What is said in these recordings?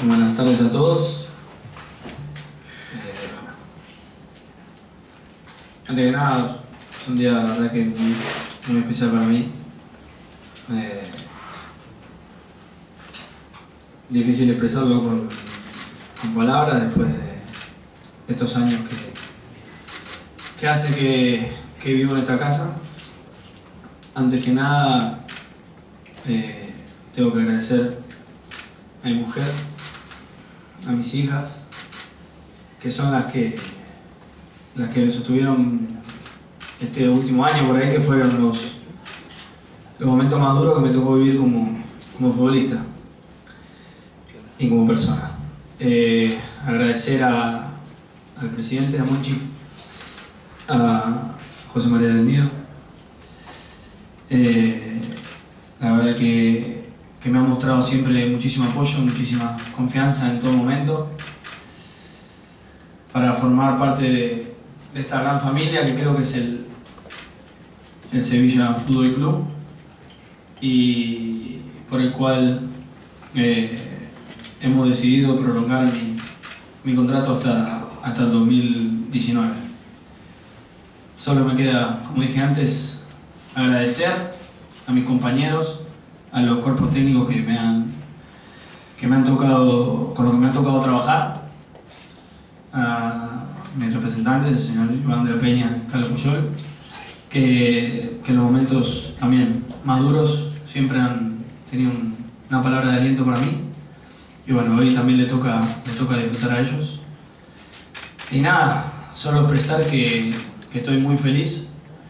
Buenas tardes a todos. Antes que nada, es un día, la verdad, que muy especial para mí. Difícil expresarlo con palabras después de estos años que hace que vivo en esta casa. Antes que nada, tengo que agradecer a mi mujer, a mis hijas, que son las que me sostuvieron este último año por ahí, que fueron los momentos más duros que me tocó vivir como futbolista y como persona. Agradecer al presidente, a Monchi, a José María del Nido. La verdad que me ha mostrado siempre muchísimo apoyo, muchísima confianza en todo momento para formar parte de esta gran familia que creo que es el Sevilla Fútbol Club, y por el cual hemos decidido prolongar mi contrato hasta el 2019. Solo me queda, como dije antes, agradecer a mis compañeros, a los cuerpos técnicos que me han tocado, con los que me ha tocado trabajar, a mis representantes, el señor Iván de la Peña y Carlos Puyol, que en los momentos también más duros siempre han tenido una palabra de aliento para mí. Y bueno, hoy también les toca disfrutar a ellos. Y nada, solo expresar que estoy muy feliz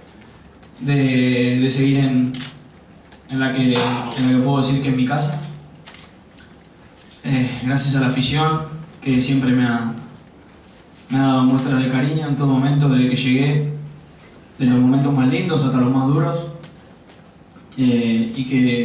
de seguir en la que puedo decir que es mi casa. Gracias a la afición, que siempre me ha dado muestras de cariño en todo momento desde que llegué, de los momentos más lindos hasta los más duros, y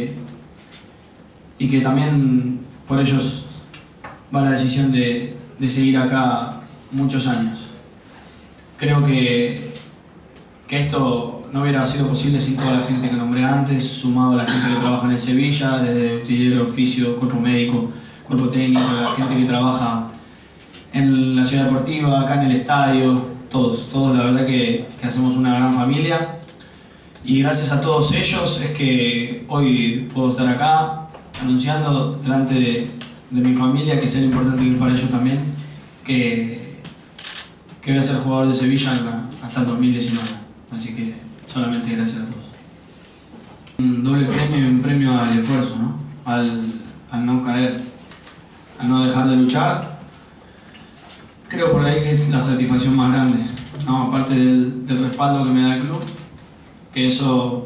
que también por ellos va la decisión de seguir acá muchos años. Creo que esto no hubiera sido posible sin toda la gente que nombré antes, sumado a la gente que trabaja en el Sevilla, desde utillero, oficio, cuerpo médico, cuerpo técnico, la gente que trabaja en la ciudad deportiva, acá en el estadio, todos la verdad que hacemos una gran familia, y gracias a todos ellos es que hoy puedo estar acá anunciando delante de mi familia, que es lo importante que es para ellos también, que voy a ser jugador de Sevilla hasta el 2019. Así que solamente gracias a todos. Un doble premio y un premio al esfuerzo, ¿no? Al no caer, al no dejar de luchar. Creo por ahí que es la satisfacción más grande, ¿no? Aparte del respaldo que me da el club, que eso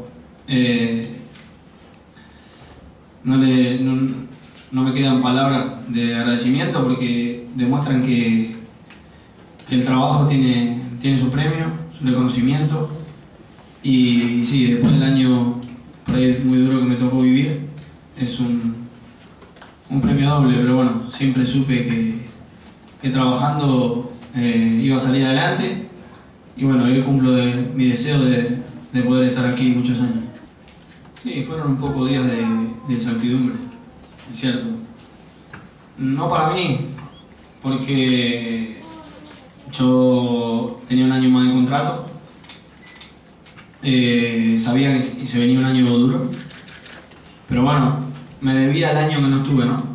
no me quedan palabras de agradecimiento, porque demuestran que el trabajo tiene su premio, su reconocimiento. Y sí, después del año por ahí muy duro que me tocó vivir, es un premio doble, pero bueno, siempre supe que trabajando iba a salir adelante, y bueno, hoy cumplo mi deseo de poder estar aquí muchos años. Sí, fueron un poco días de incertidumbre, es cierto. No para mí, porque yo tenía un año más de contrato. Sabía que se venía un año duro, pero bueno, me debía el año que no estuve, ¿no?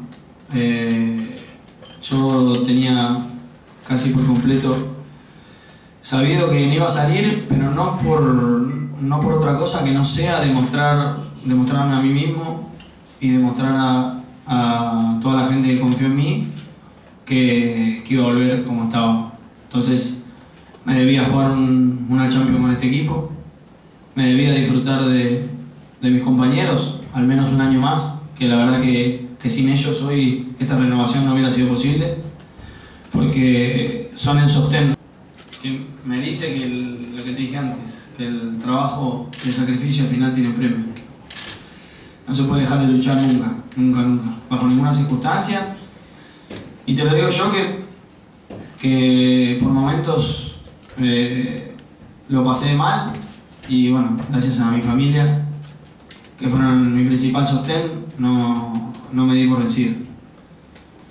Yo tenía casi por completo sabido que no iba a salir, pero no por otra cosa que no sea demostrarme a mí mismo y demostrar a toda la gente que confió en mí que iba a volver como estaba. Entonces me debía jugar una Champions con este equipo. Me debía disfrutar de mis compañeros, al menos un año más, que la verdad que sin ellos hoy esta renovación no hubiera sido posible, porque son el sostén. Me dice que lo que te dije antes, que el trabajo y el sacrificio al final tienen premio. No se puede dejar de luchar nunca, bajo ninguna circunstancia. Y te lo digo yo que por momentos lo pasé mal. Y bueno, gracias a mi familia, que fueron mi principal sostén, no me di por vencido.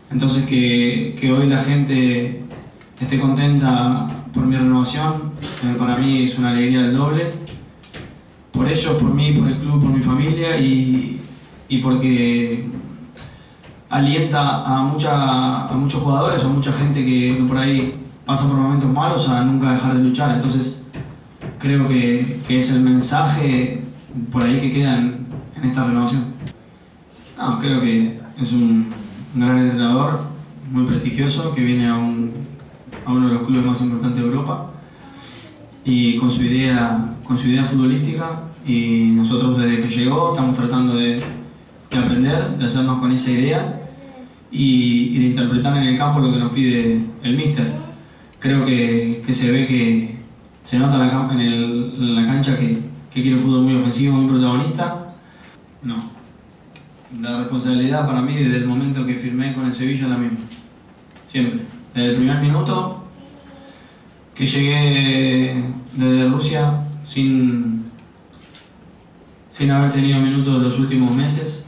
Entonces que hoy la gente esté contenta por mi renovación, para mí es una alegría del doble. Por ellos, por mí, por el club, por mi familia y porque alienta a muchos jugadores o a mucha gente que por ahí pasa por momentos malos a nunca dejar de luchar. Entonces creo que es el mensaje por ahí que queda en esta renovación. No, creo que es un gran entrenador, muy prestigioso, que viene a uno de los clubes más importantes de Europa y con su idea futbolística, y nosotros desde que llegó estamos tratando de aprender, de hacernos con esa idea y de interpretar en el campo lo que nos pide el míster. Creo que se ve que se nota en la cancha que quiere un fútbol muy ofensivo, muy protagonista. No. La responsabilidad para mí desde el momento que firmé con el Sevilla es la misma. Siempre. Desde el primer minuto que llegué desde Rusia sin haber tenido minutos los últimos meses.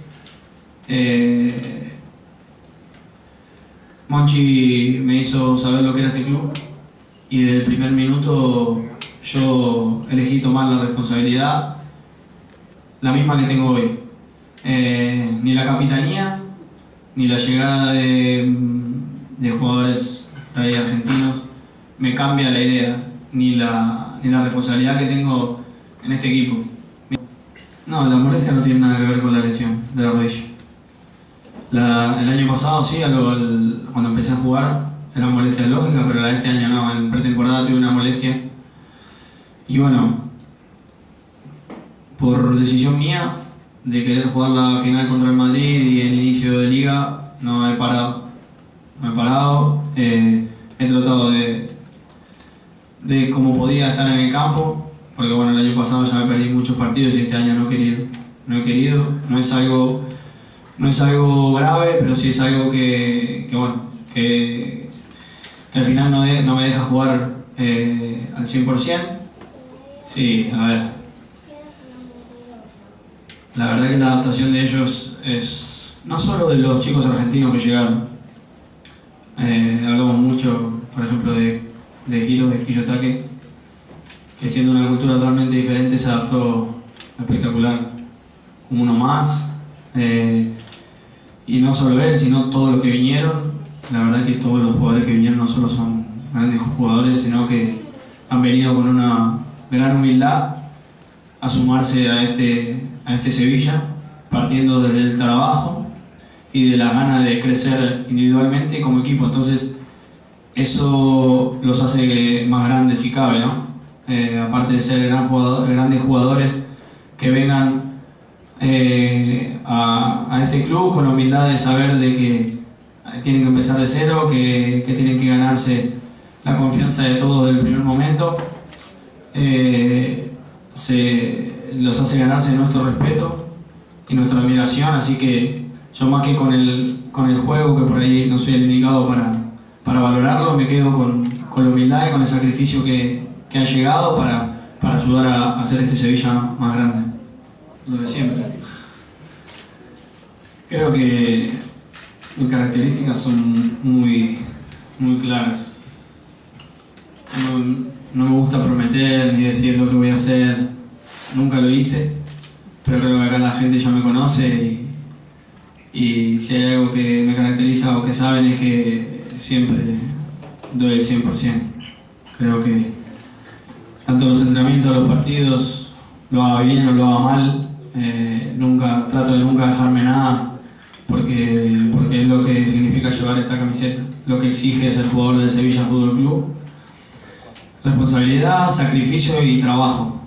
Monchi me hizo saber lo que era este club y desde el primer minuto yo elegí tomar la responsabilidad, la misma que tengo hoy. Ni la capitanía, ni la llegada de jugadores ahí argentinos me cambia la idea, ni la responsabilidad que tengo en este equipo. No, la molestia no tiene nada que ver con la lesión de la rodilla. El año pasado sí, cuando empecé a jugar era molestia lógica, pero este año no, en pretemporada tuve una molestia. Y bueno, por decisión mía de querer jugar la final contra el Madrid y el inicio de liga, no he parado. He tratado de como podía estar en el campo, porque bueno, el año pasado ya me perdí muchos partidos y este año no he querido. No es algo grave, pero sí es algo que al final no me deja jugar al 100%. Sí, a ver. La verdad que la adaptación de ellos es no solo de los chicos argentinos que llegaron. Hablamos mucho, por ejemplo, de Giro, de Quillotake, que siendo una cultura totalmente diferente se adaptó espectacular, como uno más. Y no solo él, sino todos los que vinieron. La verdad que todos los jugadores que vinieron no solo son grandes jugadores, sino que han venido con una gran humildad a sumarse a este Sevilla, partiendo desde el trabajo y de la gana de crecer individualmente como equipo. Entonces eso los hace más grandes si cabe, ¿no? Aparte de ser grandes jugadores que vengan a este club con la humildad de saber de que tienen que empezar de cero, que tienen que ganarse la confianza de todos desde el primer momento. Los hace ganarse nuestro respeto y nuestra admiración, así que yo más que con el juego, que por ahí no soy el indicado para valorarlo, me quedo con la humildad y con el sacrificio que han llegado para ayudar a hacer este Sevilla más grande. Lo de siempre. Creo que mis características son muy claras. No me gusta prometer ni decir lo que voy a hacer, nunca lo hice, pero creo que acá la gente ya me conoce y si hay algo que me caracteriza o que saben es que siempre doy el 100%. Creo que tanto los entrenamientos, los partidos, lo haga bien o lo haga mal, trato de nunca dejarme nada, porque es lo que significa llevar esta camiseta, lo que exige ser jugador del Sevilla Fútbol Club. Responsabilidad, sacrificio y trabajo.